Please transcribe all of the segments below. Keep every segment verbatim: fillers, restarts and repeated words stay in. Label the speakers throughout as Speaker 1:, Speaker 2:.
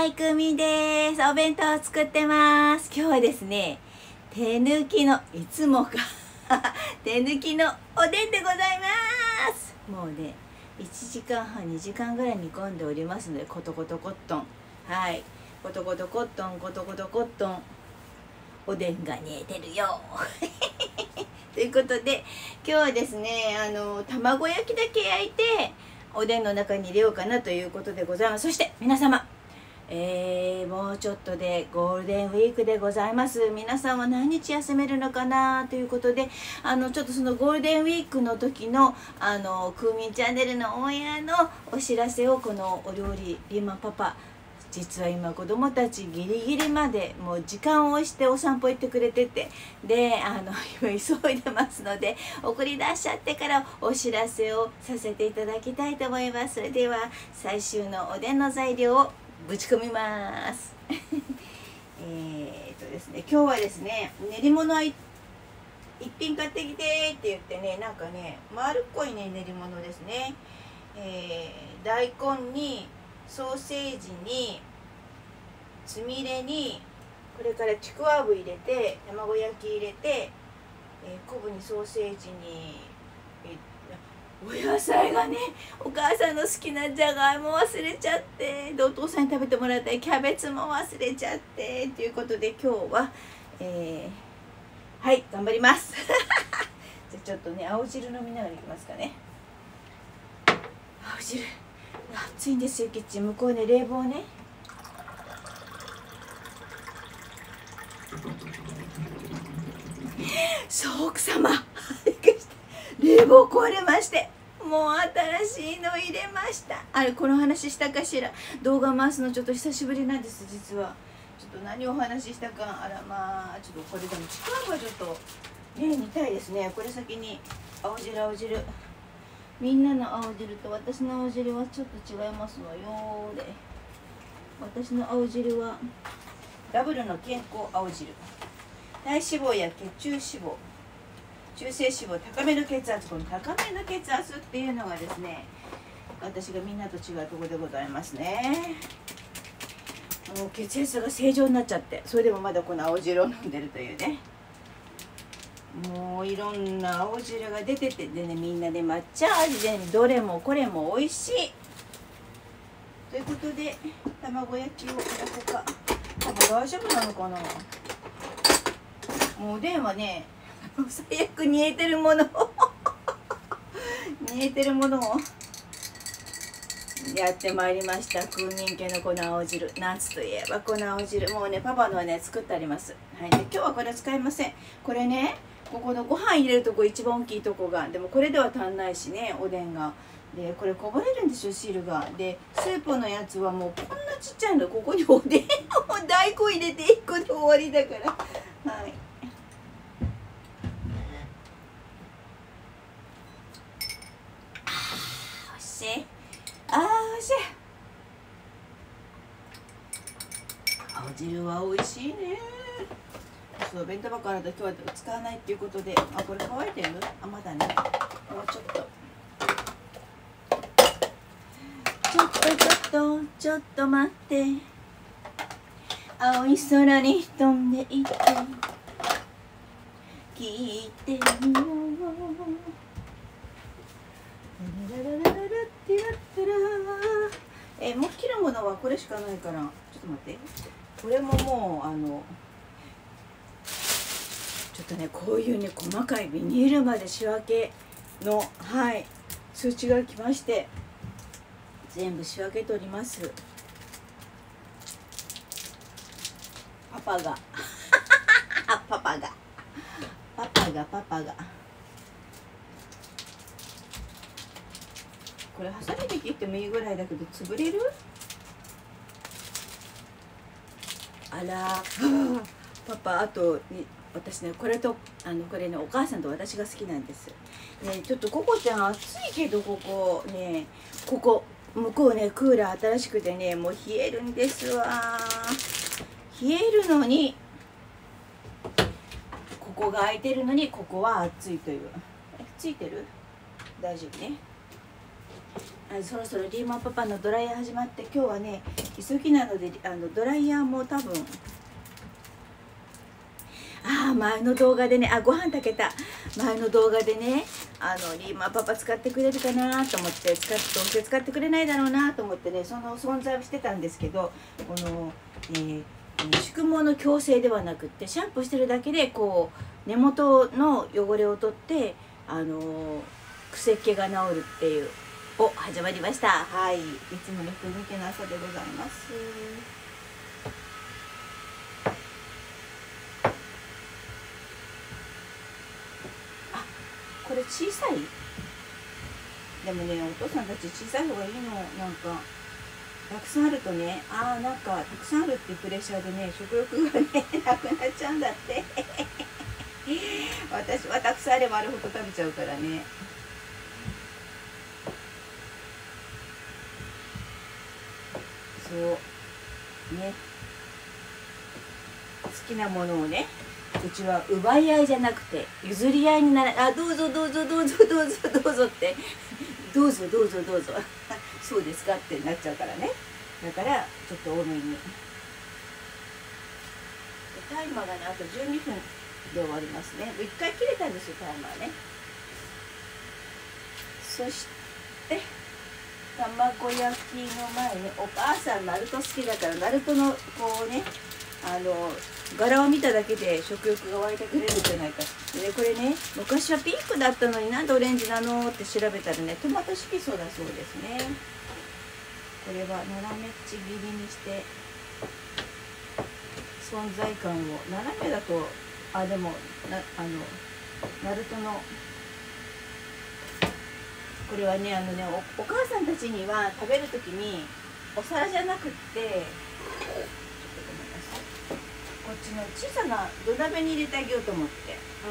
Speaker 1: い、くみです。お弁当を作ってます。今日はですね、手抜きの、いつもか手抜きのおでんでございます。もうね、いちじかんはん、にじかんぐらい煮込んでおりますので、コトコトコットン。はい、コトコトコットン、コトコトコットン。おでんが煮えてるよ。ということで、今日はですね、あの、卵焼きだけ焼いて、おでんの中に入れようかなということでございます。そして皆様、えー、もうちょっとでゴールデンウィークでございます。皆さんは何日休めるのかなということで、あのちょっとそのゴールデンウィークの時のあのクーミンチャンネルのオンエアのお知らせをこのお料理ピーマンパパ、実は今子供たちギリギリまでもう時間を押してお散歩行ってくれてて、であの今急いでますので送り出しちゃってからお知らせをさせていただきたいと思います。それでは最終のおでんの材料をぶち込みます。えっとですね、今日はですね、練り物一品買ってきてって言ってね、なんかね丸っこいね練り物ですね。えー、大根にソーセージにつみれに、これからちくわぶ入れて卵焼き入れて、えー、昆布にソーセージに、お野菜がね、お母さんの好きなじゃがいも忘れちゃって、でお父さんに食べてもらったキャベツも忘れちゃってということで、今日は、えー、はい頑張ります。じゃあちょっとね青汁飲みながらいきますかね。青汁暑いんですよ、キッチン向こうね冷房ね。そう奥様冷房壊れまして、もう新しいの入れました。あれこの話したかしら。動画回すのちょっと久しぶりなんです。実はちょっと何をお話ししたか、あらまあちょっとこれでもちくわぶはちょっとね煮たいですね。これ先に青汁青汁、みんなの青汁と私の青汁はちょっと違いますのよ。で私の青汁はダブルの健康青汁、体脂肪や血中脂肪、中性脂肪、高めの血圧、この高めの血圧っていうのがですね、私がみんなと違うところでございますね。もう血圧が正常になっちゃって、それでもまだこの青汁を飲んでるというね。もういろんな青汁が出てて、でねみんなね抹茶味で、ね、どれもこれも美味しいということで、卵焼きを焼こうか。多分大丈夫なのかな。もうおでんはね最悪煮えてるものを煮えてるものをやってまいりました。クーミン系のこの青汁、夏といえばこの青汁、もうねパパのはね作ってあります。はい、で今日はこれは使いません。これね、ここのご飯入れるとこ一番大きいとこが、でもこれでは足んないしね、おでんが。でこれこぼれるんですよ、汁が。でスープのやつはもうこんなちっちゃいの、ここにおでんを大根入れていっこで終わりだから。はい、あーおいしい。青汁は美味しいね。そう、弁当箱あると今日は使わないっていうことで、あ、これ乾いてる？あ、まだね。もうちょっと。ちょっとちょっとちょっと待って。青い空に飛んでいって聞いてみよう。え、もう切るものはこれしかないから、ちょっと待って。これももうあのちょっとね、こういうね細かいビニールまで仕分けの、はい、通知が来まして、全部仕分けております。パパがパパがパパがパパがこれハサミで切ってもいいぐらいだけど潰れる？あらパパ、あと私ねこれとあのこれねお母さんと私が好きなんですね。ちょっとココちゃん暑いけど、ここね、ここ向こうねクーラー新しくてね、もう冷えるんですわ。冷えるのにここが空いてるのにここは暑いという。ついてる？大丈夫ね。 あそろそろリーマンパパのドライヤー始まって、今日はね急ぎなのであのドライヤーも多分あ前の動画でねあご飯炊けた前の動画でねあのリーマンパパ使ってくれるかなと思って使ってどうせ使ってくれないだろうなと思ってねその存在をしてたんですけどこの、えー、宿毛の矯正ではなくってシャンプーしてるだけでこう根元の汚れを取ってあの癖っ気が治るっていうお始まりました。はい、いつものふぬけの朝でございます。あ、これ小さい？でもね、お父さんたち小さい方がいいの。なんかたくさんあるとね、あーなんかたくさんあるっていうプレッシャーでね、食欲がねなくなっちゃうんだって私はたくさんあればあるほど食べちゃうからね。そうね、好きなものをね、うちは奪い合いじゃなくて譲り合いにならあどうぞどうぞどうぞどうぞどうぞってどうぞどうぞどうぞそうですかってなっちゃうからね。だからちょっと多めに。タイマーがねあとじゅうにふんで終わりますね。いっかい切れたんですよタイマーね。そして卵焼きの前にお母さんナルト好きだからナルトのこうねあの柄を見ただけで食欲が湧いてくれるんじゃないか。でねこれね昔はピンクだったのになんでオレンジなのって調べたらねトマト色素だそうですね。これは斜めっち切りにして存在感を斜めだとあでもなあのナルトのこれはねあのね お, お母さんたちには食べる時にお皿じゃなくってちょっとごめんなさいこっちの小さな土鍋に入れてあげようと思って、うん、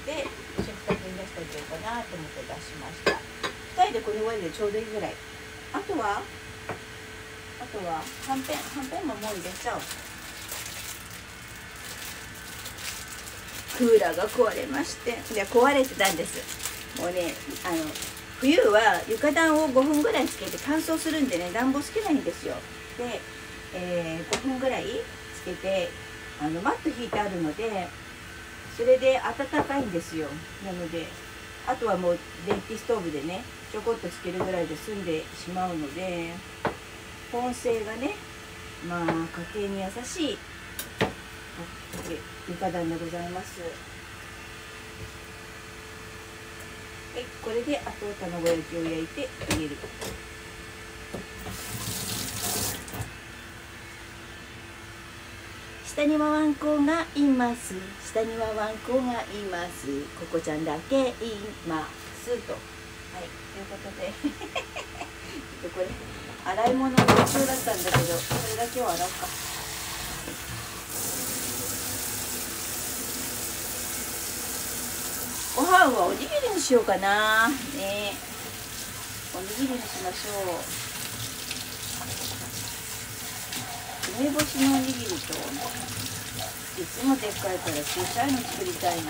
Speaker 1: で食卓に出してあげようかなと思って出しました。ふたりでこれぐらいでちょうどいいぐらい。あとはあとははんぺんはんぺんももう入れちゃおう。クーラーが壊れましてで壊れてたんです。もうねあの冬は床暖をごふんぐらいつけて乾燥するんでね暖房つけないんですよ。で、えー、ごふんぐらいつけてあのマット引いてあるのでそれで暖かいんですよ。なのであとはもう電気ストーブでねちょこっとつけるぐらいで済んでしまうので保温性がねまあ家計に優しい床暖でございます。はい、これであと卵焼きを焼いて入れる。下にはワンコがいます。下にはワンコがいます。ココちゃんだけいますと。はい、ということでちょっとこれ洗い物が必要だったんだけどそれだけを洗おうか。ご飯はおにぎりにしようかな。ね、おにぎりにしましょう。梅干しのおにぎりといつもでっかいから小さいの作りたいね。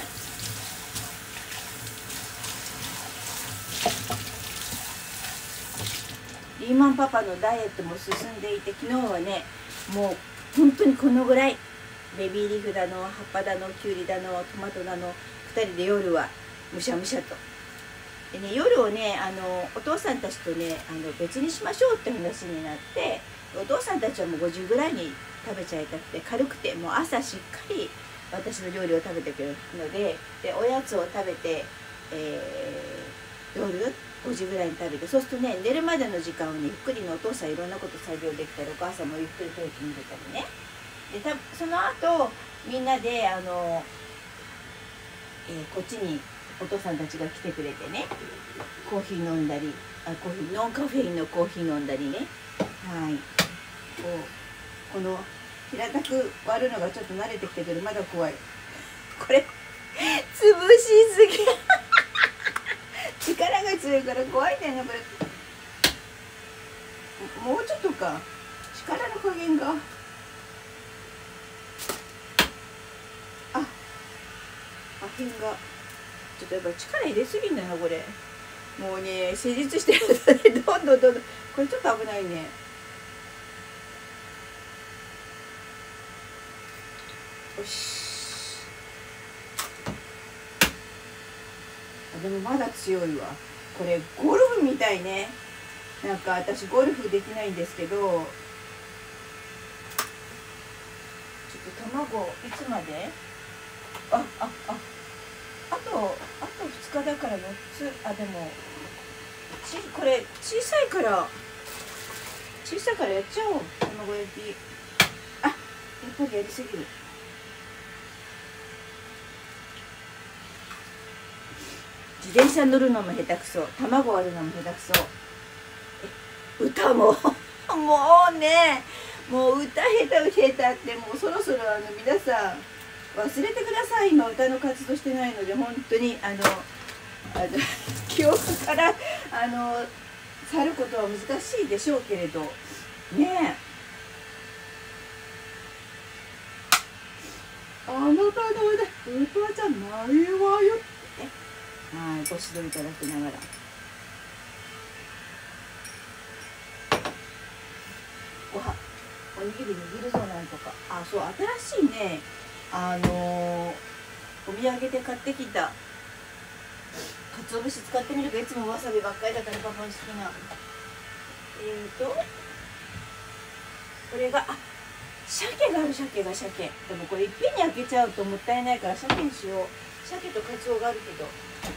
Speaker 1: リーマンパパのダイエットも進んでいて昨日はねもう本当にこのぐらいベビーリーフだの葉っぱだのきゅうりだのトマトだのふたりで夜はむしゃむしゃと。でね夜をねあのお父さんたちとねあの別にしましょうって話になってお父さんたちはもうごじぐらいに食べちゃいたくて軽くてもう朝しっかり私の料理を食べてくれるのででおやつを食べて、えー、夜ごじぐらいに食べてそうするとね寝るまでの時間をねゆっくりのお父さんいろんなこと作業できたりお母さんもゆっくりテレビ見れたりねでたその後みんなであの、えー、こっちにお父さんたちが来てくれてねコーヒー飲んだりあコーヒーノンカフェインのコーヒー飲んだりねはいこうこの平たく割るのがちょっと慣れてきたけどまだ怖いこれ潰しすぎ力が強いから怖いんだよねこれもうちょっとか力の加減があ破片がちょっとやっぱり力入れすぎんだよこれもうね施術してるとねどんどんどんどんこれちょっと危ないね。よし。あでもまだ強いわ。これゴルフみたいね。なんか私ゴルフできないんですけど、ちょっと卵いつまで？ああああとあとふつかだからよっつ。あでもちこれ小さいから小さいからやっちゃおう。卵焼き。あやっぱりやりすぎる。自転車乗るのも下手くそ、卵割るのも下手くそ、歌ももうね、もう歌下手下手ってもうそろそろあの皆さん忘れてください。今歌の活動してないので本当にあのあの記憶からあの去ることは難しいでしょうけれどねえ。あなたの歌じゃないわよ。はい、ご指導いただきながら。ごはおにぎり握るぞなんとか。あ、そう新しいね。あのー、お土産で買ってきた。鰹節使ってみるか。いつもわさびばっかりだからパパの好きな。えーとこれがあ鮭がある。鮭が鮭。でもこれいっぺんに開けちゃうともったいないから鮭にしよう。鮭とカツオがあるけど。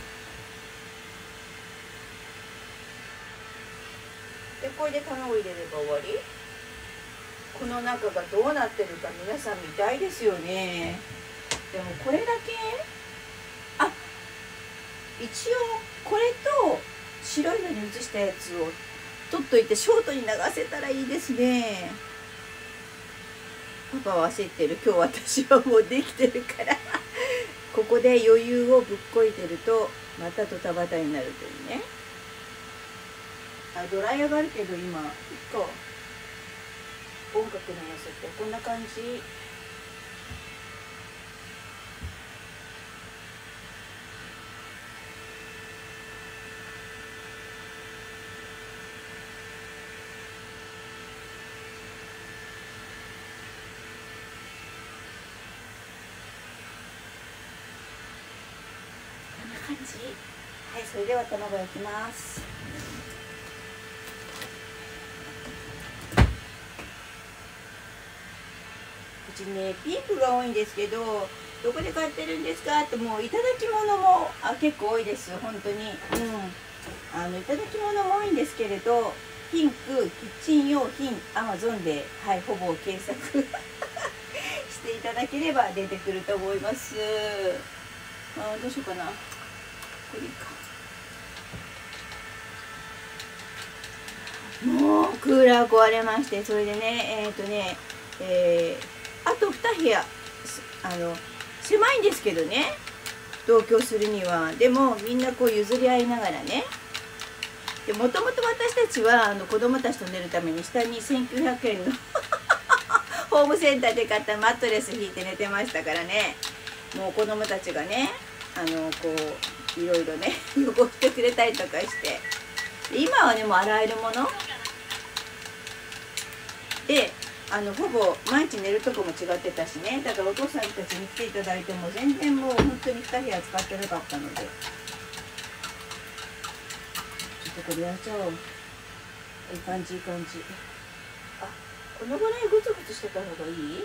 Speaker 1: でこれで卵入れれば終わり。この中がどうなってるか皆さん見たいですよね。でもこれだけあ一応これと白いのに移したやつを取っといてショートに流せたらいいですね。パパは焦ってる。今日私はもうできてるからここで余裕をぶっこいてるとまたドタバタになるというね。あドライヤーがあるけど今一個音楽のやつってこんな感じ。こんな感じ。はい、それでは卵焼きます。うちねピンクが多いんですけど、どこで買ってるんですかって、もういただき物もあ結構多いです本当に。うんあのいただき物も多いんですけれど、ピンクキッチン用品アマゾンで、はい、ほぼ検索していただければ出てくると思います。あどうしようかな。これいいか。もうクーラー壊れまして、それでねえっ、ー、とねえー、あとに部屋あの狭いんですけどね、同居するには。でもみんなこう譲り合いながらね。でもともと私たちはあの子供たちと寝るために下にせんきゅうひゃくえんのホームセンターで買ったマットレス引いて寝てましたからね。もう子供たちがねあのこういろいろね汚してくれたりとかして、今はねもう洗えるものであのほぼ毎日寝るとこも違ってたしね。だからお父さんたちに来ていただいても全然もう本当にに部屋使ってなかったので、ちょっとこれやっちゃおう。いい感じいい感じ。あこのぐらいグツグツしてた方がいい。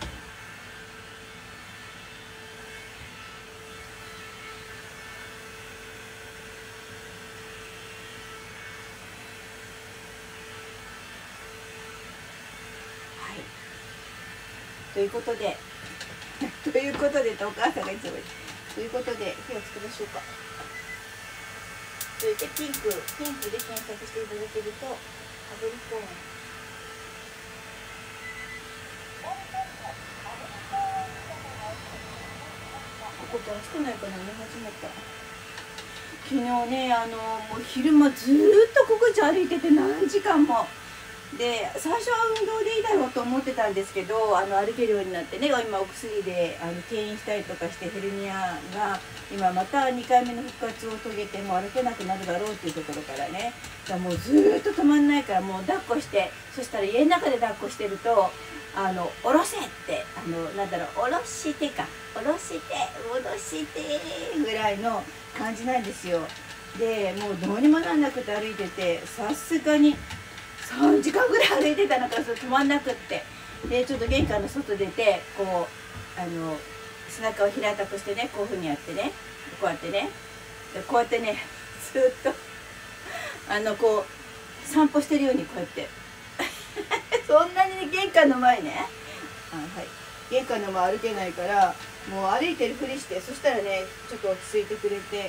Speaker 1: ということでということでとお母さんがいつもということで火をつけましょうか。それでピンクピンクで検索していただけるとパブリコーンここって熱くないかな。寝始めた。昨日ねあのもう昼間ずーっとここじゃ歩いてて何時間もで最初は運動でいいだろうと思ってたんですけど、あの歩けるようになってね、今お薬であの転院したりとかしてヘルニアが今またにかいめの復活を遂げて、もう歩けなくなるだろうっていうところからね、だからもうずーっと止まんないから、もう抱っこして、そしたら家の中で抱っこしてると「あの下ろせ」ってあのなんだろう下ろしてか下ろして戻してぐらいの感じなんですよ。でもうどうにもなんなくて歩いてて、さすがにさんじかんぐらい歩いてたのから止まんなくって、でちょっと玄関の外出て、こうあの背中を平たくしてね、こういうふうにやってね、こうやってね、でこうやってねずっとあのこう散歩してるようにこうやってそんなに、ね、玄関の前ね、あ、はい、玄関の前歩けないから、もう歩いてるふりして、そしたらねちょっと落ち着いてくれて。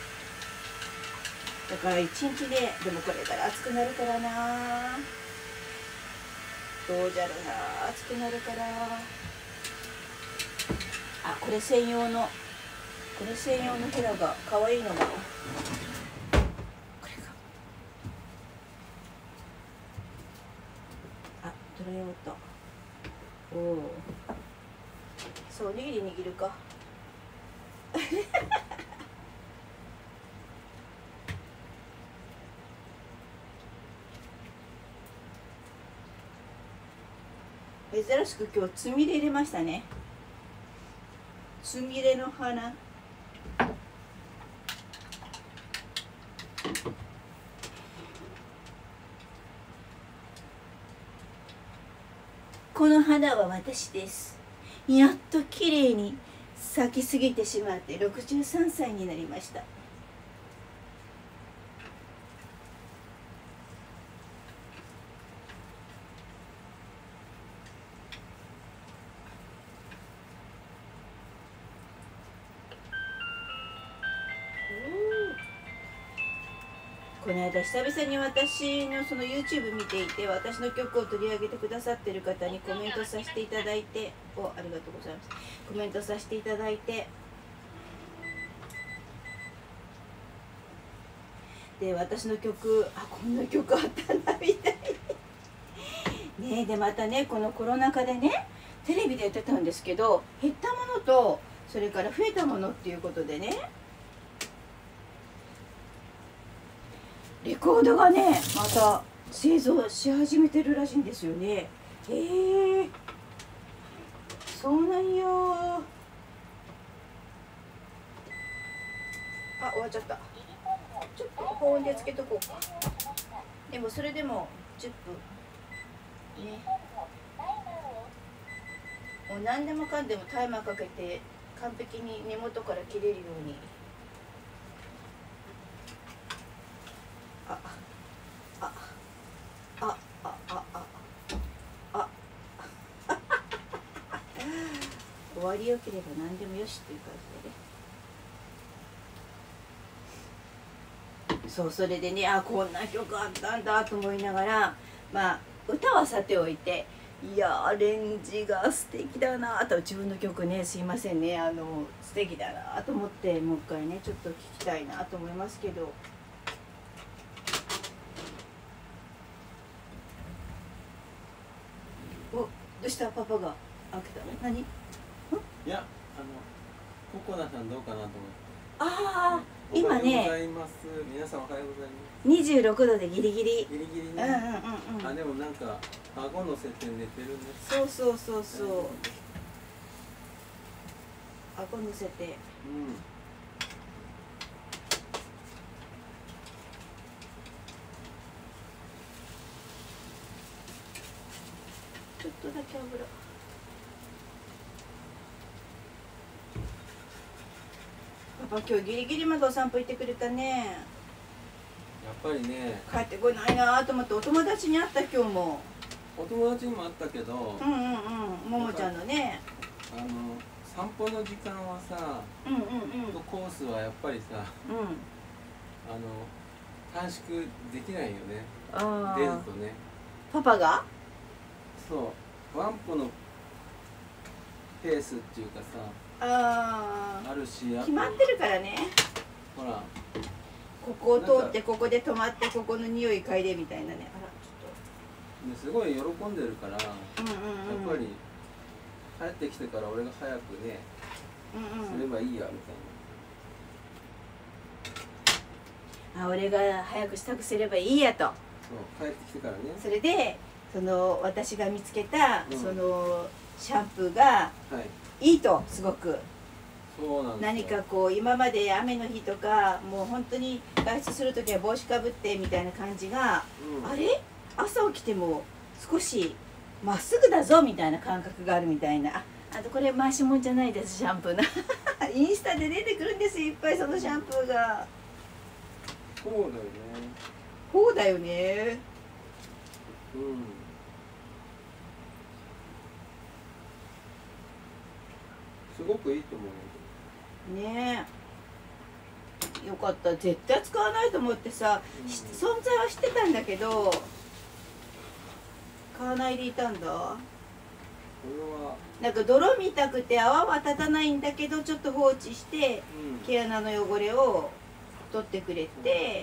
Speaker 1: だから一日で、でもこれから暑くなるからな、どうじゃろな、暑くなるから。あ、これ専用のこれ専用のヘラが可愛いのが、これか。あ、ドライオット。おお、そう、おにぎり握るか珍しく今日つみれ入れましたね。つみれの花。この花は私です。やっと綺麗に咲きすぎてしまってろくじゅうさんさいになりました。この間久々に私のその YouTube 見ていて、私の曲を取り上げてくださってる方にコメントさせていただいて、お、ありがとうございます。コメントさせていただいて、で私の曲、あ、こんな曲あったんだみたいにね。でまたね、このコロナ禍でねテレビでやってたんですけど、減ったものとそれから増えたものっていうことでね、レコードがねまた製造し始めてるらしいんですよね。へえ、そうなんよ。あ、終わっちゃった。ちょっと保温でつけとこうか。でもそれでもじゅっぷんね。もう何でもかんでもタイマーかけて完璧に根元から切れるように。あああああああ終わりよければ何でもよしっていう感じでね。そう、それでね、あ、こんな曲あったんだと思いながら、まあ歌はさておいて、いやアレンジが素敵だなと、自分の曲ね、すいませんね、あの素敵だなと思って、もう一回ねちょっと聴きたいなと思いますけど。お、どうしたパパが開けたの？何？
Speaker 2: いや、あのココナさんどうかなと思って。
Speaker 1: ああ、今ね。
Speaker 2: おはようございます。皆さんおはようございます。
Speaker 1: にじゅうろくどでギリギリ。
Speaker 2: ギリギリね。
Speaker 1: うんうんうんうん。
Speaker 2: あ、でもなんか顎乗せて寝てるね。
Speaker 1: そうそうそうそう。顎乗せて。うん。ちょっとだけ油。パパ今日ギリギリまでお散歩行ってくれたね。
Speaker 2: やっぱりね。
Speaker 1: 帰ってこないなと思って、お友達に会った今日も。
Speaker 2: お友達にも会ったけど。
Speaker 1: うんうんうん、ももちゃんのね。
Speaker 2: あの散歩の時間はさ、
Speaker 1: うんうんうん。
Speaker 2: コースはやっぱりさ、うん、あの短縮できないよね。ああ。出るとね。
Speaker 1: パパが？そう、
Speaker 2: ワンポのペースっていうかさ、
Speaker 1: あ
Speaker 2: あるし、
Speaker 1: 決まってるからね。
Speaker 2: ほら、
Speaker 1: ここを通ってここで止まってここの匂い嗅いでみたいなね。あら、ちょっと
Speaker 2: ですごい喜んでるから、
Speaker 1: うんうんうん、
Speaker 2: やっぱり帰ってきてから俺が早くね、
Speaker 1: うんうん、
Speaker 2: すればいいやみたい
Speaker 1: あ、俺が早く支度すればいいやと。
Speaker 2: な。そう帰ってきてからね。
Speaker 1: それでその私が見つけた、
Speaker 2: うん、
Speaker 1: そのシャンプーが
Speaker 2: はい
Speaker 1: いいと、すごく。
Speaker 2: そうなんですよ。
Speaker 1: 何かこう今まで雨の日とかもう本当に外出する時は帽子かぶってみたいな感じが、
Speaker 2: うん、
Speaker 1: あれ朝起きても少しまっすぐだぞみたいな感覚があるみたいな。あ、あとこれ回しもんじゃないです、シャンプーのインスタで出てくるんですよ、いっぱいそのシャンプーが。
Speaker 2: そうだよね。
Speaker 1: そうだよね。
Speaker 2: うん。すごくいいと思う
Speaker 1: ねえ、よかった。絶対使わないと思ってさ、
Speaker 2: うん、
Speaker 1: 存在は知ってたんだけど買わないでいたんだ。
Speaker 2: これは
Speaker 1: なんか泥みたくて泡は立たないんだけど、ちょっと放置して、
Speaker 2: うん、
Speaker 1: 毛穴の汚れを取ってくれて、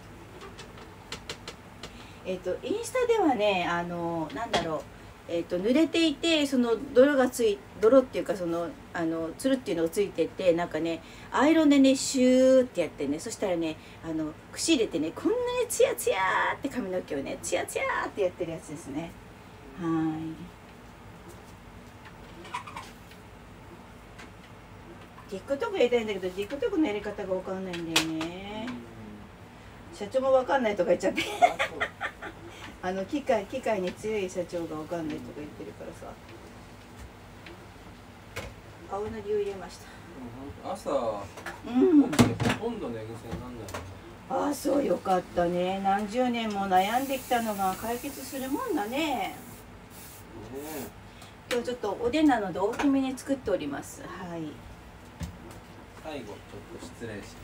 Speaker 1: えっとインスタではね、あのなんだろう、えっと濡れていて、その泥がつい泥っていうか、そのあのつるっていうのがついてて、なんかねアイロンでねシューってやってね、そしたらね、あの櫛入れてね、こんなにツヤツヤーって髪の毛をねツヤツヤーってやってるやつですね。はい。TikTok やりたいんだけど TikTok のやり方が分かんないんだよね。社長も分かんないとか言っちゃってあの機械機械に強い社長が分かんないとか言ってるからさ。青のりを入れました。
Speaker 2: 朝、
Speaker 1: うん、
Speaker 2: 起きてほとんど寝癖になんない。
Speaker 1: ああ、そう、よかったね。何十年も悩んできたのが解決するもんだね。ね、今日ちょっとおでんなので大きめに作っております。はい。
Speaker 2: 最後ちょっと失礼し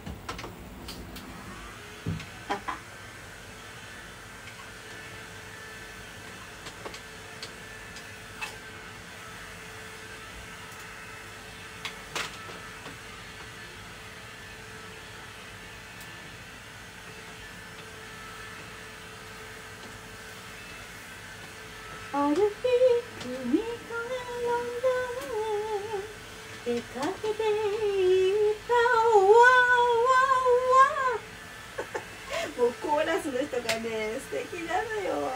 Speaker 1: ある日海からロンドンへ出かけていったわわわもうコーラスの人がね素敵なのよ。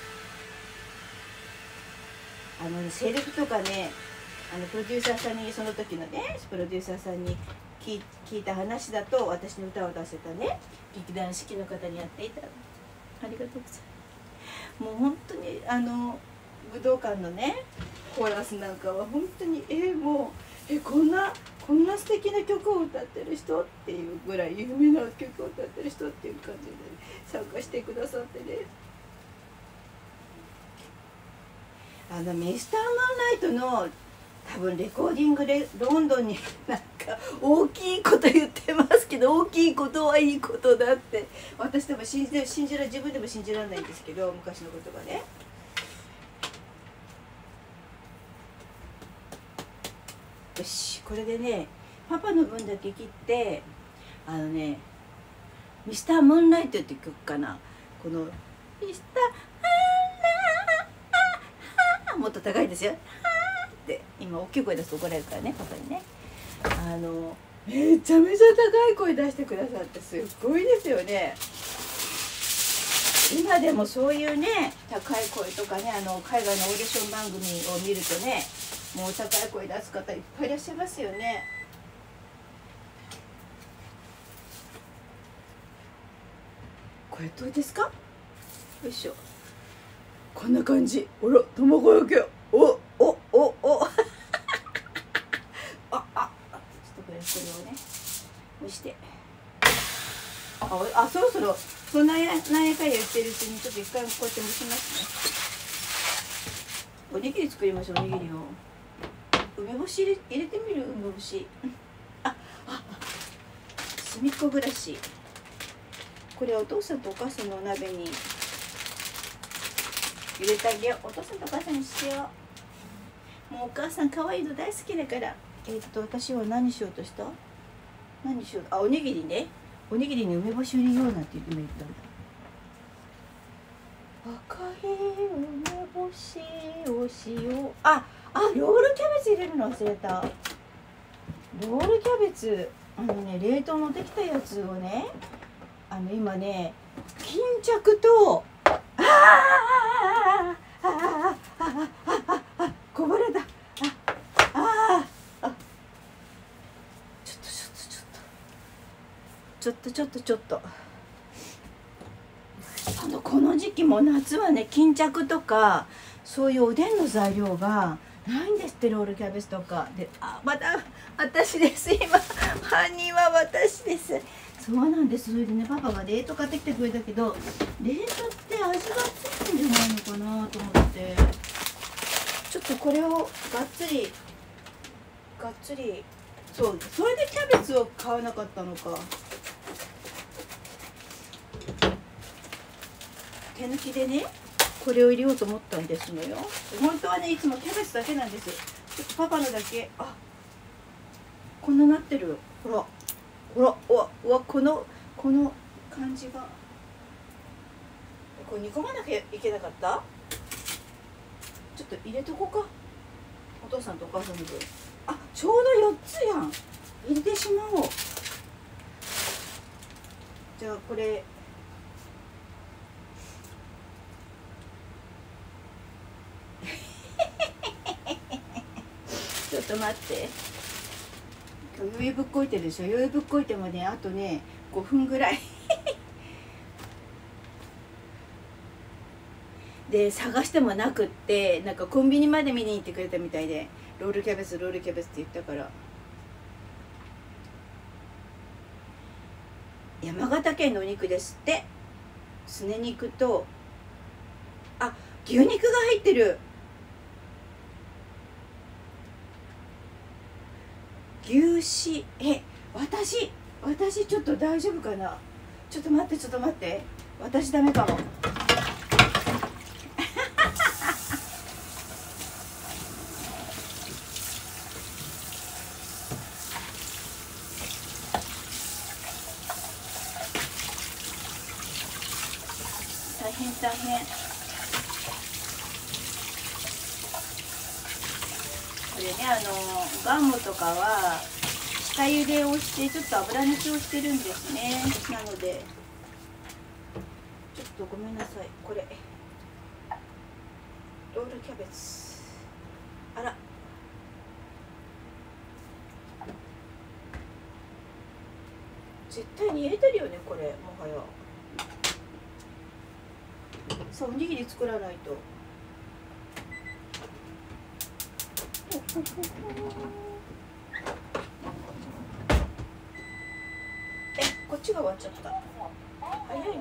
Speaker 1: あのセリフとかね、あのプロデューサーさんに、その時のねプロデューサーさんに聞い聞いた話だと、私の歌を出せたね劇団四季の方にやっていた。ありがとうございます。もう本当にあの武道館のねコーラスなんかは本当にえー、もうえこんなこんな素敵な曲を歌ってる人っていうぐらい有名な曲を歌ってる人っていう感じで、ね、参加してくださってね。あのミスタームーンライトの多分レコーディングでロンドンになんか大きいこと言ってますけど、大きいことはいいことだって私でも信じ信じら自分でも信じられないんですけど、昔のことがね。よし、これでねパパの分だけ切って、あのねミスタームーンライトっていう曲かな、このミスターもっと高いですよって今大きい声出すと怒られるからね、パパにね。あのめちゃめちゃ高い声出してくださってすっごいですよね。今でもそういうね高い声とかね、あの海外のオーディション番組を見るとね、もう高い声出す方いっぱいいらっしゃいますよね。これどうですか？よいしょ。こんな感じ。ほら、卵焼き。お、お、お、お。あ、あ、ちょっとこれ、これをね。蒸して。あ、あ、そろそろ。そんなや、なんやかんや言ってるうちに、ちょっと一回こうやって蒸しますね。おにぎり作りましょう、おにぎりを。梅干し入れ、入れてみる、梅干し。あ、あ、すみっこ暮らし。これお父さんとお母さんのお鍋に。入れてあげよう。お父さんとお母さんにしよう。もうお母さん可愛いの大好きだから。えー、っと私は何しようとした？何しよう。あ、おにぎりね。おにぎりに梅干し入れようなんて言ったんだ。 赤い梅干しをしよう。ああ、ロールキャベツ入れるの忘れた。ロールキャベツ、あのね、冷凍のできたやつをね、あの今ね、巾着と、あああああああああ、こぼれた。あああ、ちょっとちょっとちょっとちょっとちょっとちょっとあのこの時期も夏はね、巾着とかそういうおでんの材料がないんですって。ロールキャベツとかで、あ、また私です。今犯人は私です。そうなんです。それでね、パパが冷凍買ってきてくれたけど、冷凍って味がつくんじゃないのかなと思って、ちょっとこれをがっつりがっつり、そう、それでキャベツを買わなかったのか。手抜きでね、これを入れようと思ったんですのよ。本当はね、いつもキャベツだけなんです。ちょっとパパのだけ、あ、こんななってる。ほらほら、うわうわ、このこの感じが、これ煮込まなきゃいけなかった。ちょっと入れとこうか、お父さんとお母さんの分。あ、ちょうどよっつやん。入れてしまおう。じゃあこれちょっと待って、余裕ぶっこいてるでしょ。余裕ぶっこいてもね、あとねごふんぐらいで探してもなくって、なんかコンビニまで見に行ってくれたみたいで、ロールキャベツロールキャベツって言ったから。山形県のお肉ですって。すね肉と、あ、牛肉が入ってる。牛脂、え、私私ちょっと大丈夫かな。ちょっと待ってちょっと待って、私ダメかも。大変大変。これね、あのガンモとかは下茹でをしてちょっと油抜きをしてるんですね。なのでちょっとごめんなさい。これロールキャベツ、あら、絶対に入れてるよねこれ、もはや。さあ、おにぎり作らないと。え、こっちが終わっちゃった。早いな。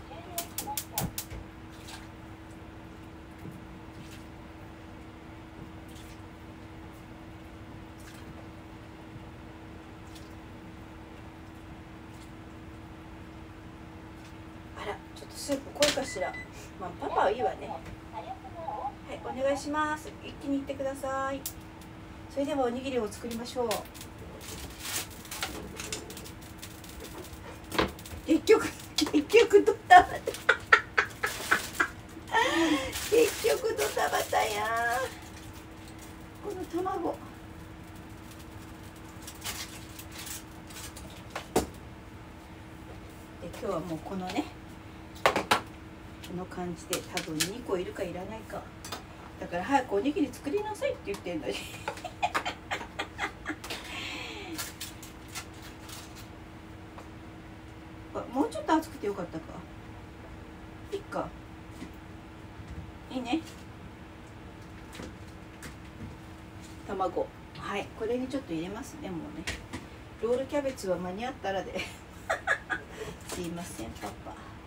Speaker 1: あら、ちょっとスープ濃いかしら。まあパパはいいわね。はい、お願いします。一気にいってください。それではおにぎりを作りましょう。結局結局ドタバタ結局ドタバタや。この卵、で今日はもうこのね、この感じで多分にこいるかいらないか。だから早くおにぎり作りなさいって言ってんのにもうちょっと熱くてよかったか。いっか、いいね。卵、はい、これにちょっと入れますね。もうね、ロールキャベツは間に合ったらですいませんパ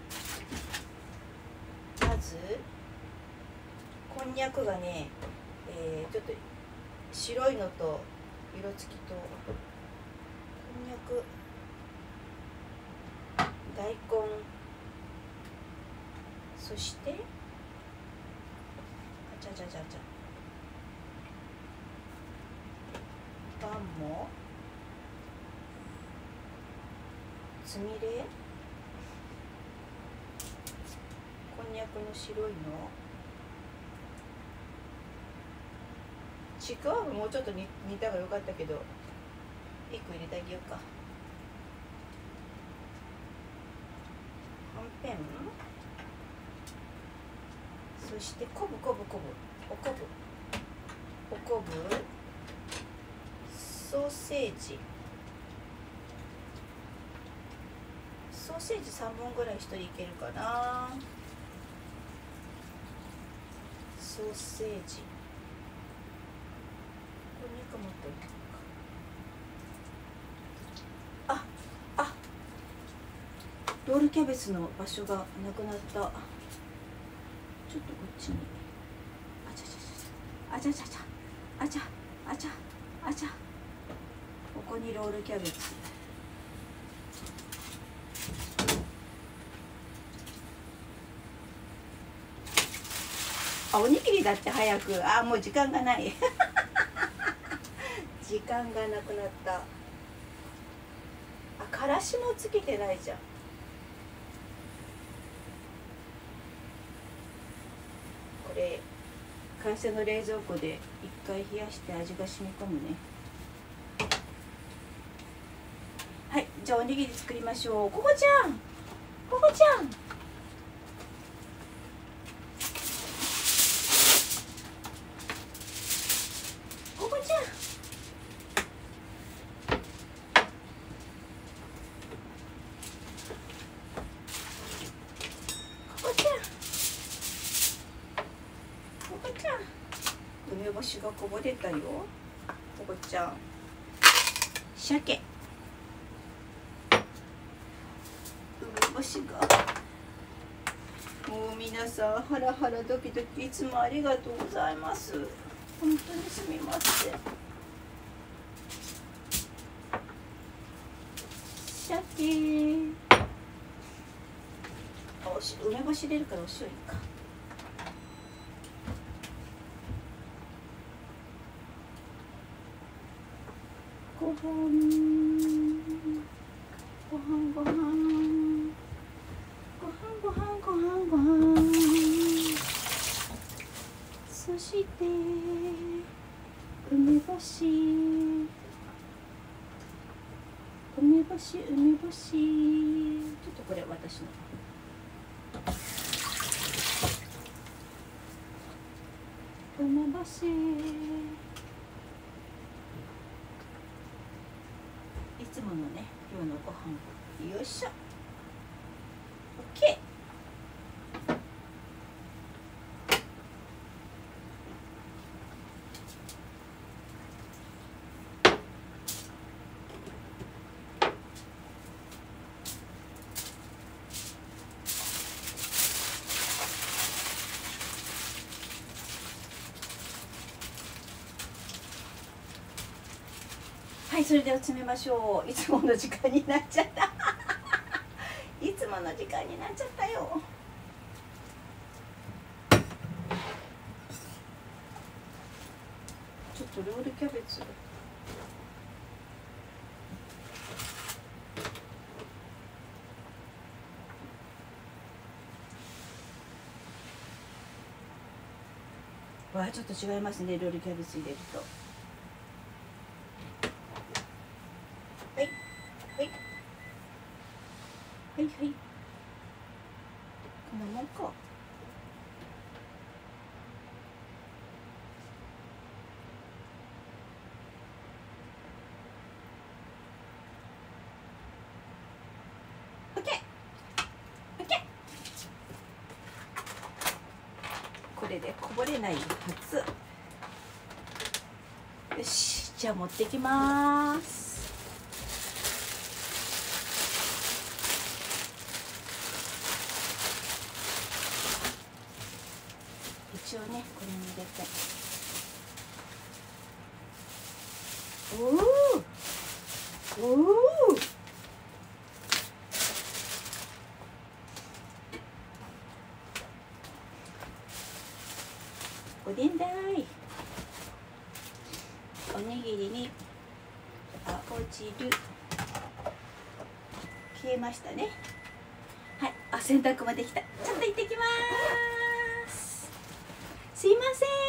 Speaker 1: パ。まずこんにゃくがね、えー、ちょっと白いのと色付きと、こんにゃく、大根、そしてあちゃちゃちゃちゃパンも、つみれ、こんんにゃくの白いの。ちくわぶもうちょっと煮煮た方がよかったけど、いっこ入れてあげようか。はんぺん、そして昆布昆布昆布お昆布お昆布、ソーセージソーセージさんぼんぐらい一人いけるかな。ソーセージこれにこ持っておくか。ああロールキャベツの場所がなくなった。ちょっとこっちにあちゃちゃちゃあちゃちゃちゃあちゃあちゃあちゃここにロールキャベツ。あ、おにぎりだって早く。あ、もう時間がない時間がなくなった。あ、からしもつけてないじゃん。これ会社の冷蔵庫で一回冷やして味が染み込むね。はい、じゃあおにぎり作りましょう。ここちゃんここちゃん梅干しがこぼれたよ。ここちゃん鮭梅干しが。もう皆さんハラハラドキドキいつもありがとうございます。本当にすみません。鮭おし梅干し入れるからお塩いいか。ご飯ご飯ご飯ご飯ご飯ご飯ご飯そして梅干し梅干し梅干しちょっとこれ私の梅干しいつものね今日のご飯よいしょ OK。 はい、それでは詰めましょう。いつもの時間になっちゃったいつもの時間になっちゃったよ。ちょっとロールキャベツわあ、ちょっと違いますね、ロールキャベツ入れると。はいはいはいはい、こんなもんか。オッケーオッケー。これでこぼれないはず。よし、じゃあ持ってきます。一応ね、これに入れて。おおおお、おでんだい。おにぎりに青汁消えましたね。 はい、あ、洗濯もできた。ちょっと行ってきます。すいません。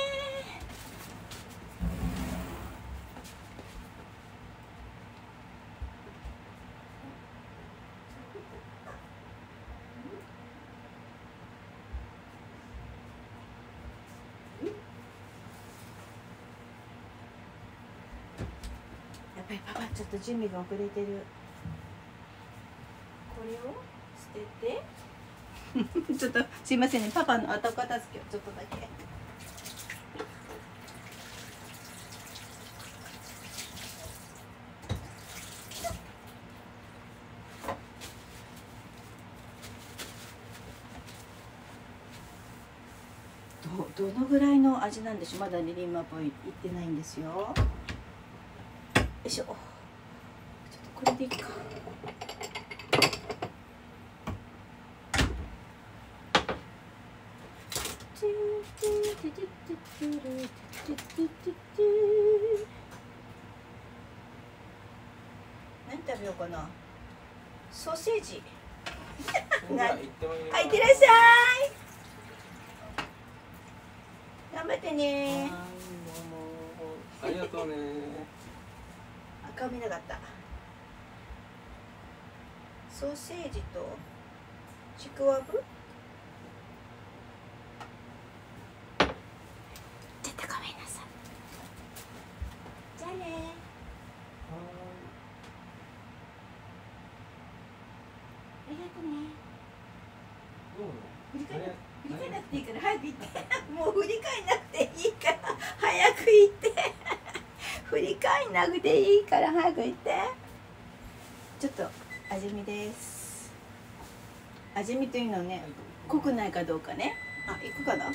Speaker 1: やっぱりパパちょっと準備が遅れてる。これを捨ててちょっとすいませんね、パパの後片付けをちょっとだけ。どどのぐらいの味なんでしょう。まだねリンマポイいってないんですよ。よいしょ。ちょっとこれでいいか。何食べようかな。ソーセージ。
Speaker 2: な、
Speaker 1: はい、
Speaker 2: 行ってまいります。
Speaker 1: はい、いってらっしゃい。頑張ってね。
Speaker 2: はい、どうもありがとうね。
Speaker 1: あ、顔見なかった。ソーセージとちくわぶ。ちょっとごめんなさい。じゃあね。ありがとうね。
Speaker 2: どうも。
Speaker 1: 振り返ら振り返らなくていいから早く行って。もう振り返らなくていいから早く行って。振り返らなくていいから早く行って。ちょっと味見です。味見というのはね、濃くないかどうかね。あ、行くかな。行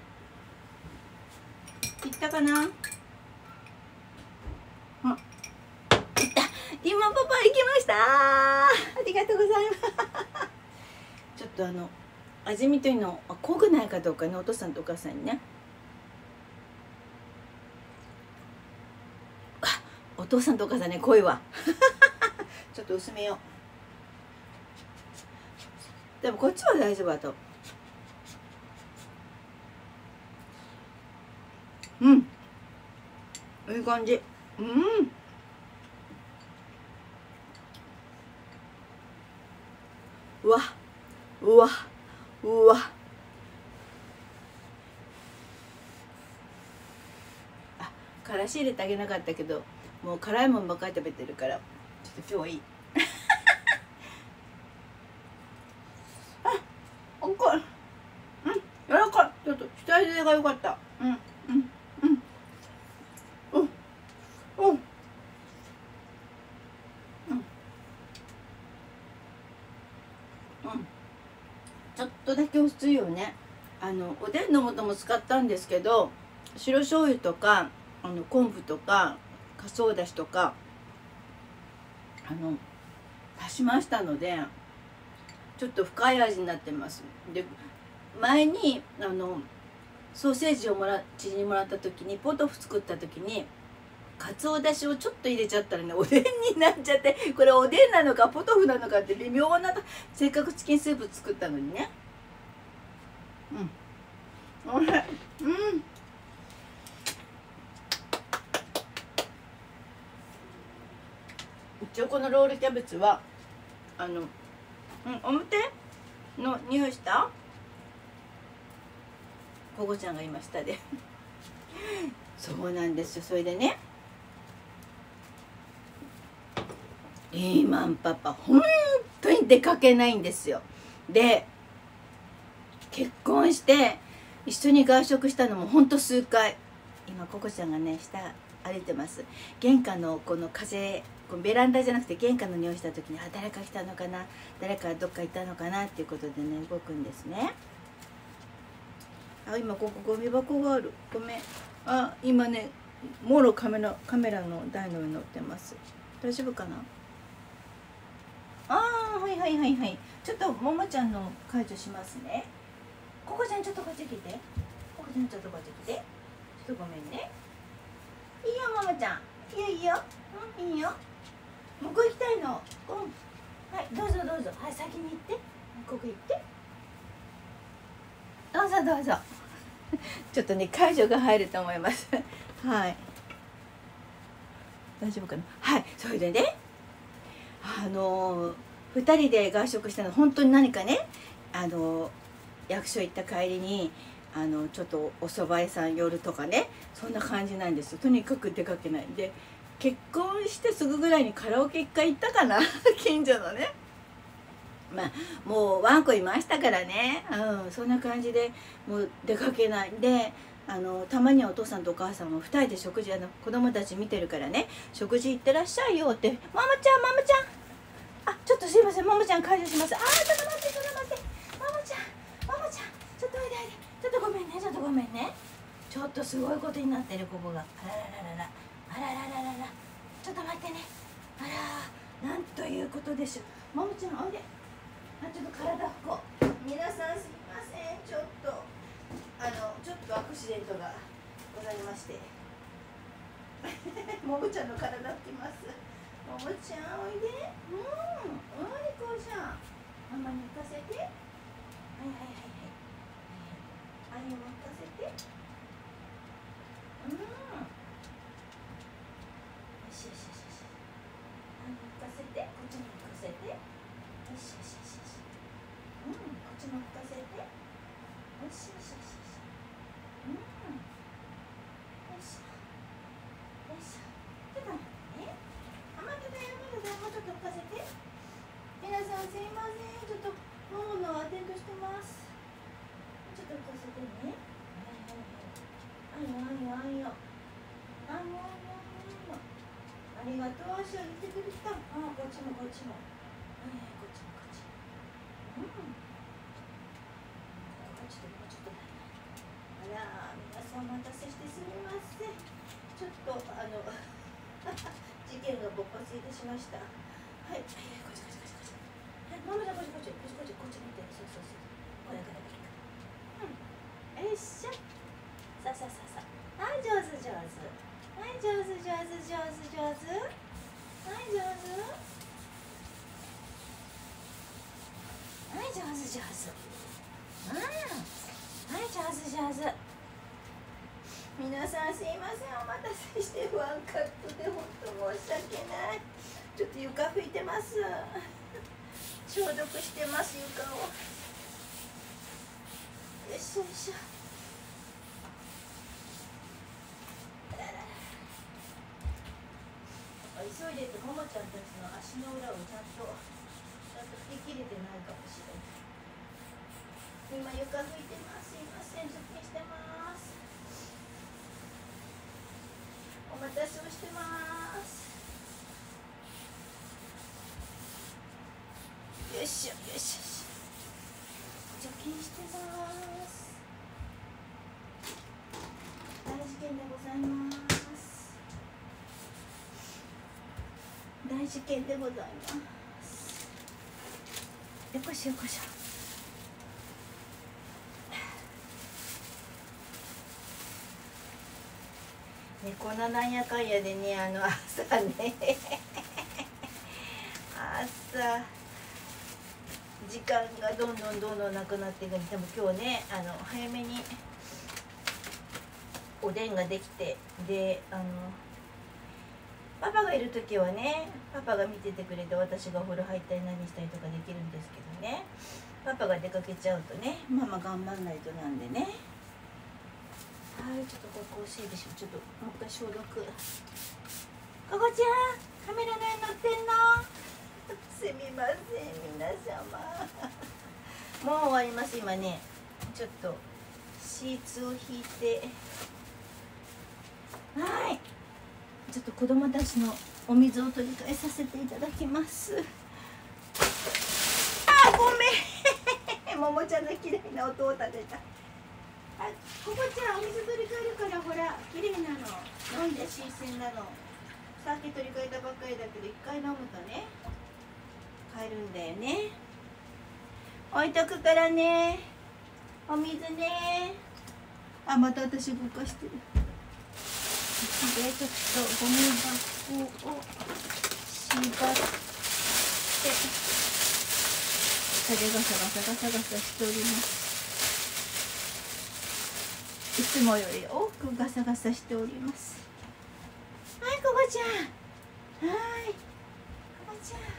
Speaker 1: ったかな。あ、行った。リンマパパ行きました。ありがとうございます。ちょっとあの味見というのは濃くないかどうかね、お父さんとお母さんにね。あ、お父さんとお母さんね、濃いわ。ちょっと薄めよう。でもこっちは大丈夫だと。うん。いい感じ。うん。うわ。うわ。うわ。あ、からし入れてあげなかったけど、もう辛いもんばっかり食べてるから、ちょっと今日はいい。あ、おっこい。うん、柔らかい。ちょっと下茹でが良かった。うん、うん、うん。うん、うん。うん。うん。ちょっとだけおつゆをね、あのおでんの素も使ったんですけど、白醤油とかあの昆布とかかつおだしとかあの足しましたので、ちょっと深い味になってます。で、前にあのソーセージをもらちにもらった時に、ポトフ作った時にかつおだしをちょっと入れちゃったらね、おでんになっちゃって、これおでんなのかポトフなのかって微妙な。せっかくチキンスープ作ったのにね。うん、おいしい。うん。一応このロールキャベツはあの、うん、表の匂いした。ここちゃんが今下でそうなんですよ。それでね、リーマンパパ本当に出かけないんですよ。で、結婚して一緒に外食したのもほんと数回。今ココちゃんがね下歩いてます。玄関のこの風、このベランダじゃなくて玄関の匂いした時に、あ、誰か来たのかな、誰かどっか行ったのかなっていうことでね動くんですね。あ、今ここゴミ箱がある。ごめん。あ、今ねもろカメラカメラの台の上に乗ってます。大丈夫かな。あー、はいはいはいはい。ちょっとももちゃんの解除しますね。ここちゃんちょっとこっち来て。ここちゃんちょっとこっち来て。ちょっとごめんね。いいよももちゃん。いいよいいよ。うん、いいよ。向こう行きたいの。うん。はい、どうぞどうぞ。はい、先に行って。はここ行ってどうぞどうぞちょっとね介助が入ると思いますはい大丈夫かな。はいそれでねあのふたりで外食したの本当に何かねあの役所行った帰りにあのちょっとお蕎麦屋さん寄るとかねそんな感じなんですよ。とにかく出かけないで結婚してすぐぐらいにカラオケ一回行ったかな近所のねまあもうワンコいましたからね、うん、そんな感じでもう出かけないであのたまにはお父さんとお母さんもふたりで食事あの子供たち見てるからね食事行ってらっしゃいよって「ママちゃんママちゃんあちょっとすいませんママちゃん解除します」「あーちょっと待ってちょっと待ってママちゃんママちゃんちょっとおいでおいでちょっとごめんねちょっとごめんねちょっとすごいことになってるここがあららららあらららららちょっと待ってねあらなんということでしょうママちゃんおいであちょっと体拭こう皆さんすいませんちょっとあのちょっとアクシデントがございましてももちゃんの体拭きますももちゃんおいでうんおいこうちゃんママに行かせてはいはいはいはいあいも行かせてうんよしよしよしよしあいも行かせてこっちも行かせてよしよしよしよしうんこっちも行かせてよしよしよしよしうんよいしょよいしょちょっと待ってねあまだだよまだだよもうちょっと浮かせて皆さんすいませんちょっともものアテンドしてますちょっと浮かせてねはいはいはいあいよあいよあいよあいよあいよありがとう足を入れてくれたあこっちもこっちもはいはいこっちもこっちうんこっちともうちょっとあら皆さんお待たせしてすみませんちょっとあの事件が勃発いたしましたはいこっちこっちこっちこっちはいママちゃんこっちこっちこっちこっちこっち見てそうそうそうこれからこれからうんよいしょさあさあさあさあはい上手上手はい上手上手上手上手はい上手はい上手上手うんはい上手上手皆さんすいませんお待たせしてワンカットで本当申し訳ないちょっと床拭いてます消毒してます床をよいしょよいしょ急いでてももちゃんたちの足の裏をちゃんとちゃんと拭ききれてないかもしれない今床拭いてますすいません除菌してますお待たせをしてますよいしょよいしょ除菌してます大事件でございます大事件でございますよこしよこしょね、このなんやかんやでねあの朝ね朝時間がどんどんどんどんなくなっていくんで、でも今日ねあの早めにおでんができてであのパパがいる時はねパパが見ててくれて私がお風呂入ったり何したりとかできるんですけどねパパが出かけちゃうとねママ頑張んないとなんでねはいちょっとここを整理しようちょっともう一回消毒ここちゃんカメラの絵乗ってんのすみません皆様もう終わります今ねちょっとシーツを引いてはいちょっと子供たちのお水を取り替えさせていただきますあごめんももちゃんの嫌いな音を立てたあここちゃんお水取り替えるからほら綺麗なの飲んで新鮮なのさっき取り替えたばっかりだけど一回飲むとね買えるんだよね置いとくからねお水ねあまた私動かしてるでちょっとゴミ箱を縛って下でガサガサガサガサしております。いつもより多くガサガサしております。はい、ここちゃん。はい、ここちゃん。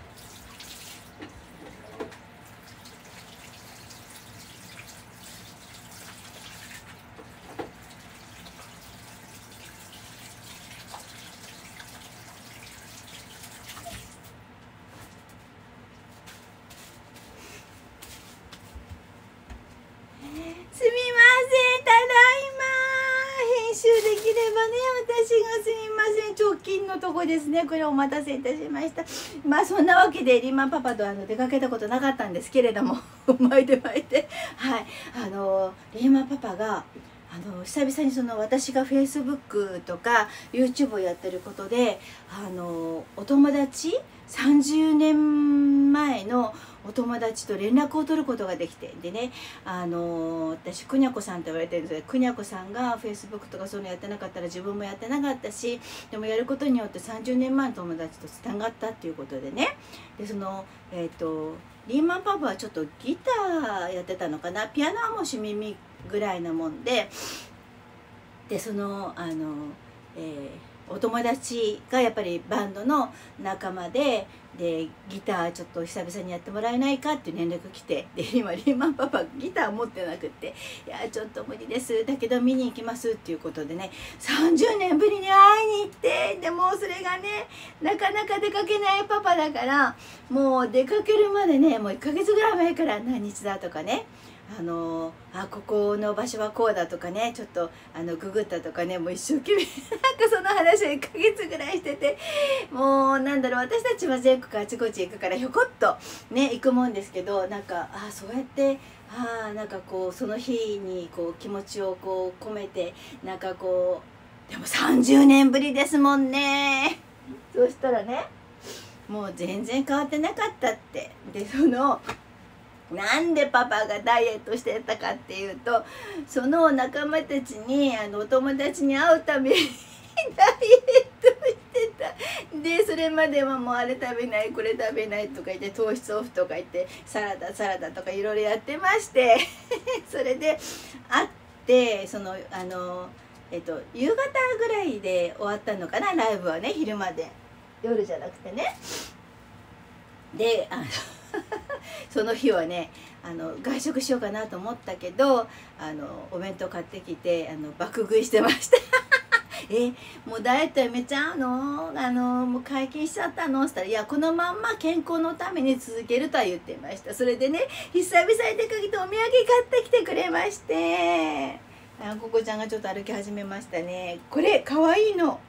Speaker 1: すみません、ただいま。編集できればね、私がすみません、直近のとこですね。これお待たせいたしました。まあそんなわけでリーマンパパとあの出かけたことなかったんですけれども巻いて巻いてはいあのリーマンパパがあの久々にその私がフェイスブックとか ユーチューブ をやってることであのお友達さんじゅうねんまえのお友達と連絡を取ることができて、でねあの私くにゃこさんって言われてるんですけど、くにゃこさんがフェイスブックとかそういうのやってなかったら自分もやってなかったし、でもやることによってさんじゅうねんまえの友達とつながったっていうことでね、でそのえっ、ー、とリーマンパパはちょっとギターやってたのかな、ピアノはもう趣味耳ぐらいなもんで、でそのあの、えー、お友達がやっぱりバンドの仲間で、でギターちょっと久々にやってもらえないかって連絡来て、で今リーマンパパギター持ってなくって「いやちょっと無理ですだけど見に行きます」っていうことでね、さんじゅうねんぶりに会いに行って、でもそれがねなかなか出かけないパパだから、もう出かけるまでねもういっかげつぐらい前から何日だとかね、あのあここの場所はこうだとかね、ちょっとあのググったとかね、もう一生懸命なんかその話をいっかげつぐらいしてて、もうなんだろう、私たちは全国あちこち行くからひょこっとね行くもんですけど、なんかあそうやってあなんかこうその日にこう気持ちをこう込めて、なんかこうでもさんじゅうねんぶりですもんね。そうしたらねもう全然変わってなかったって。でそのなんでパパがダイエットしてたかっていうと、その仲間たちにあのお友達に会うためにダイエットしてた。でそれまではもうあれ食べないこれ食べないとか言って糖質オフとか言ってサラダサラダとかいろいろやってましてそれで会ってそのあのえっと夕方ぐらいで終わったのかな、ライブはね、昼まで、夜じゃなくてね。であのその日はねあの外食しようかなと思ったけど、あのお弁当買ってきてあの爆食いしてましたえもうダイエットやめちゃうの、あのもう解禁しちゃったのって言ったら、いやこのまんま健康のために続けるとは言ってました。それでね久々に出かけてお土産買ってきてくれまして、あここちゃんがちょっと歩き始めましたね。これかわいいの、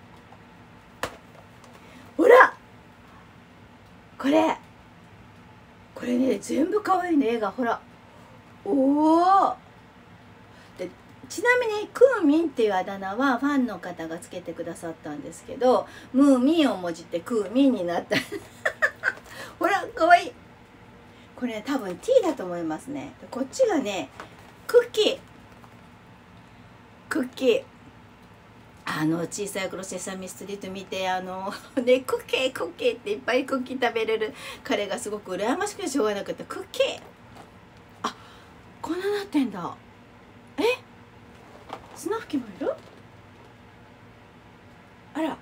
Speaker 1: ほらこれこれね全部可愛いね絵が、ほらおお。でちなみにクーミンっていうあだ名はファンの方がつけてくださったんですけど、ムーミンをもじってクーミンになったほら可愛い。これ、ね、多分 T だと思いますね。こっちがねクッキークッキーあの小さい頃セサミストリート見てあのでクッキークッキーっていっぱいクッキー食べれる彼がすごく羨ましくてしょうがなくて、クッキーあこんななってんだ。え砂吹きもいる、あら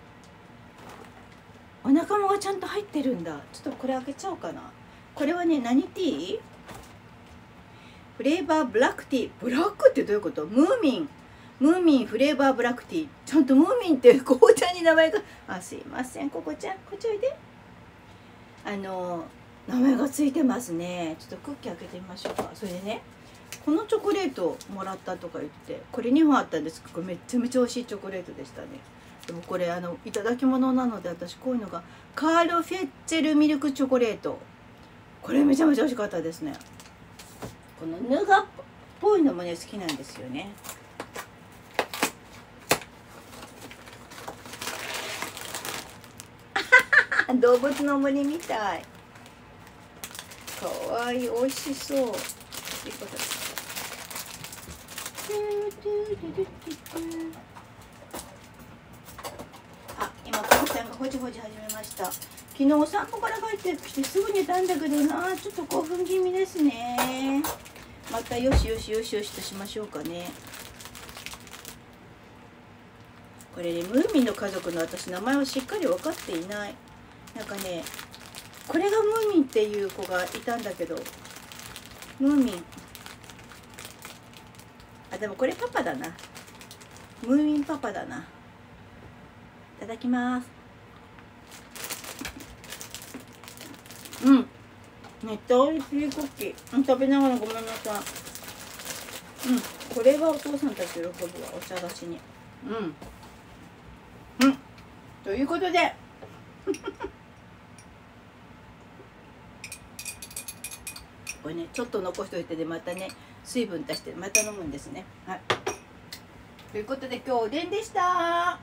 Speaker 1: お仲間がちゃんと入ってるんだ。ちょっとこれ開けちゃおうかな。これはね何ティー、フレーバーブラックティー。ブラックってどういうこと？ムーミンムーミンフレーバーブラックティー。ちゃんとムーミンってここちゃんに名前が、あすいませんここちゃんこっちおいで、あの名前がついてますね。ちょっとクッキー開けてみましょうか。それでねこのチョコレートもらったとか言って、これにほんあったんですけど、これめっちゃめちゃ美味しいチョコレートでしたね。でもこれあのいただき物なので、私こういうのがカール・フェッチェルミルクチョコレート、これめちゃめちゃ美味しかったですね。このヌガっぽいのもね好きなんですよね。動物の森みたい。かわいい、美味しそう。いいことあ、今このちゃんがほじほじ始めました。 昨日お散歩から帰ってきてすぐ寝たんだけどな、ちょっと興奮気味ですね。またよしよしよしよしとしましょうかね。これね、ムーミンの家族の私名前をしっかり分かっていない。なんかね、これがムーミンっていう子がいたんだけど、ムーミン、あ、でもこれパパだな。ムーミンパパだな。いただきます。うん、めっちゃおいしいクッキー。うん、食べながらごめんなさい。うん、これはお父さんたち喜ぶわ、お茶菓子に。うん、うん、ということでこれね、ちょっと残しておいてで、またね、水分足してまた飲むんですね。はい、ということで今日おでんでした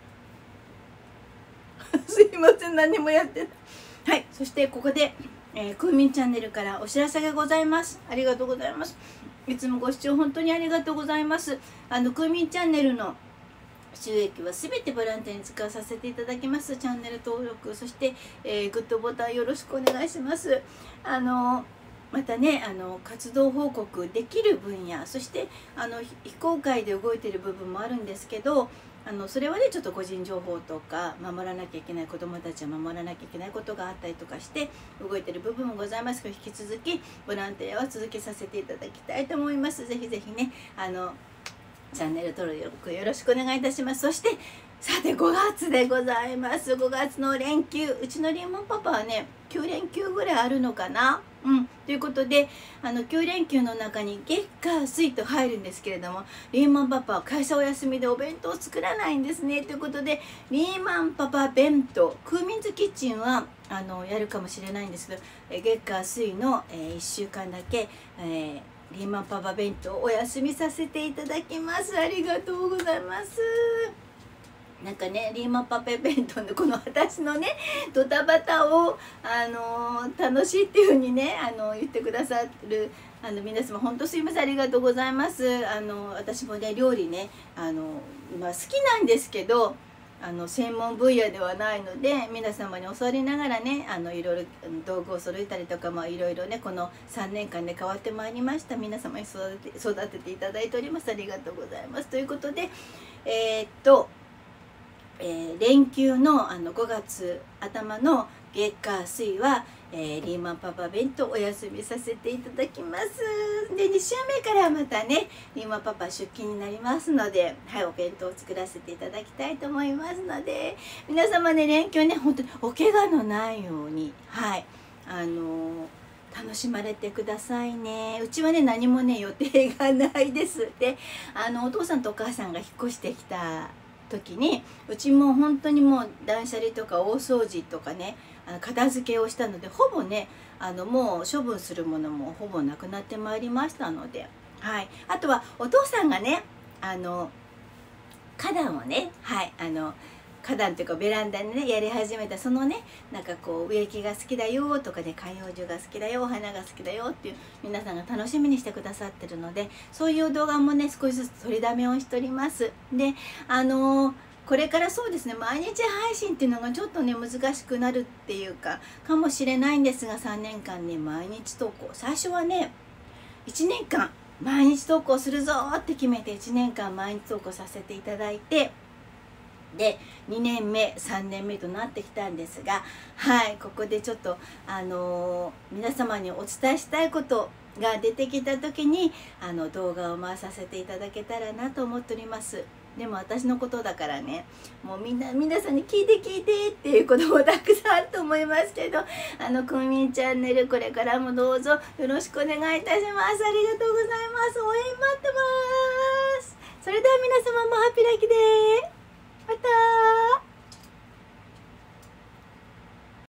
Speaker 1: すいません、何もやってない。はい、そしてここで、えー、クーミンチャンネルからお知らせがございます。ありがとうございます。いつもご視聴本当にありがとうございます。あのクーミンチャンネルの収益はすべてボランティアに使わさせていただきます。チャンネル登録、そして、えー、グッドボタンよろしくお願いします。あのまたね、あの活動報告できる分野、そしてあの非公開で動いている部分もあるんですけど、あのそれはね、ちょっと個人情報とか守らなきゃいけない、子どもたちは守らなきゃいけないことがあったりとかして動いている部分もございますが、引き続きボランティアは続けさせていただきたいと思います。ぜひぜひね、あのチャンネル登録よろしくお願いいたします。そしてさてごがつでございます。ごがつの連休、うちのリーマンパパはねきゅうれんきゅうぐらいあるのかな。うん、ということで、あのきゅうれんきゅうの中に月火水と入るんですけれども、リーマンパパは会社お休みでお弁当を作らないんですね。ということで、リーマンパパ弁当、クーミンズキッチンはあのやるかもしれないんですけど、え月火水の、えー、いっしゅうかんだけ、えー、リーマンパパ弁当をお休みさせていただきます。ありがとうございます。なんかね、リーマンパパ弁当のこの私のねドタバタを、あのー、楽しいっていう風にね、あのー、言ってくださるあの皆様本当すいません、ありがとうございます。あのー、私もね料理ね、あのまあ、好きなんですけど、あの専門分野ではないので、皆様に教わりながらね、あのいろいろ道具を揃えたりとか、まあ、いろいろねこのさんねんかんで変わってまいりました。皆様に育て育てていただいております。ありがとうございます。ということで、えー、っとえー、連休 の, あのごがつ頭の月火水は、えー、リーマンパパ弁当お休みさせていただきます。でに週目からまたねリーマンパパ出勤になりますので、はい、お弁当を作らせていただきたいと思いますので、皆様ね連休ね本当にお怪我のないように、はいあのー、楽しまれてくださいね。うちはね何もね予定がないです。であのお父さんとお母さんが引っ越してきた時に、うちも本当にもう断捨離とか大掃除とかね、あの片付けをしたので、ほぼねあのもう処分するものもほぼなくなってまいりましたので、はい、あとはお父さんがねあの花壇をね、はいあの花壇というかベランダにねやり始めた、そのねなんかこう植木が好きだよとかね、観葉樹が好きだよ、お花が好きだよっていう皆さんが楽しみにしてくださってるので、そういう動画もね少しずつ取りだめをしております。であのー、これからそうですね、毎日配信っていうのがちょっとね難しくなるっていうかかもしれないんですが、さんねんかんね毎日投稿、最初はねいちねんかん毎日投稿するぞって決めていちねんかん毎日投稿させていただいて、でにねんめさんねんめとなってきたんですが、はいここでちょっとあのー、皆様にお伝えしたいことが出てきた時にあの動画を回させていただけたらなと思っております。でも私のことだからね、もうみんな皆さんに聞いて聞いてっていうこともたくさんあると思いますけど、あのクーミンチャンネルこれからもどうぞよろしくお願いいたします。ありがとうございます。応援待ってます。それでは皆様もハッピーラッキーでーす。